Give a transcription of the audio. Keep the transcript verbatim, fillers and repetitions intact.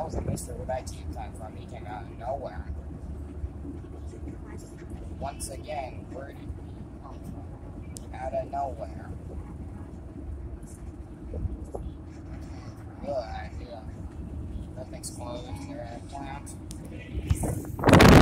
was a mystery where that team came from. He came out of nowhere. Once again, where did he come from? Out of nowhere. Good idea. Nothing's closed here at plant.